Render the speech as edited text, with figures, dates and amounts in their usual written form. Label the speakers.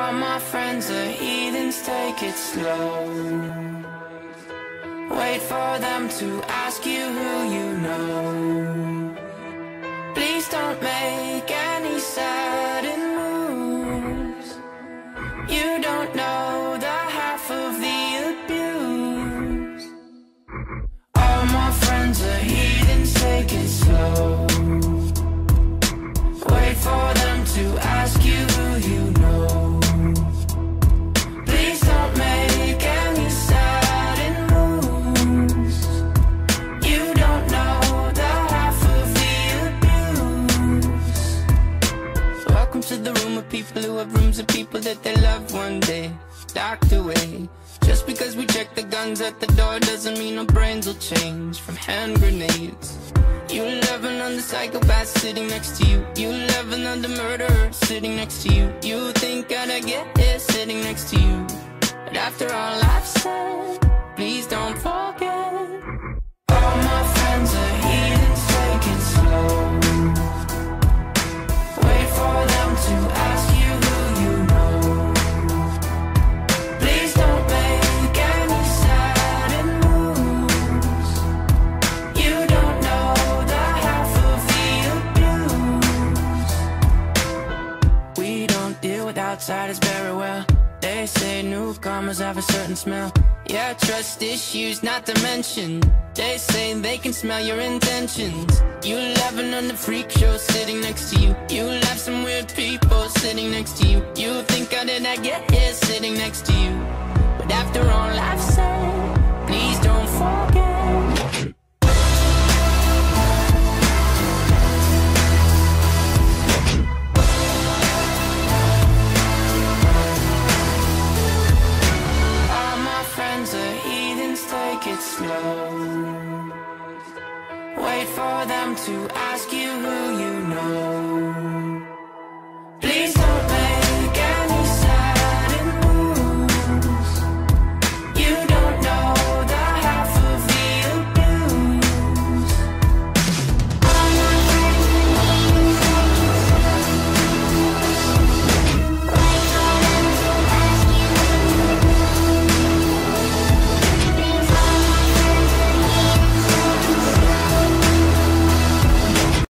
Speaker 1: All my friends are heathens, take it slow. Wait for them to ask you who you know. Please don't make any sudden moves. You don't know the half of the abuse. All my friends are heathens, take it slow. Wait for them to ask you who you know. Please don't make any sudden moves. You don't know the half of the abuse. Welcome to the room of people who have rooms of people that they love one day docked away. Just because we check the guns at the door doesn't mean our brains will change from hand grenades. You love another psychopath sitting next to you. You love another murderer sitting next to you. You think I'd get here sitting next to you. But after all I've said, please don't forget. All my friends are heathens, take it slow. Wait for them to ask you who you know. Please don't make any sudden moves. You don't know the half of the abuse. We don't deal with outsiders very well. They say newcomers have a certain smell. Yeah, trust issues not to mention. They say they can smell your intentions. You laughing on the freak show sitting next to you. You laugh some weird people sitting next to you. You think how did I get here sitting next to you. But after all I've said, please don't forget. Take it slow. Wait for them to ask you who you know.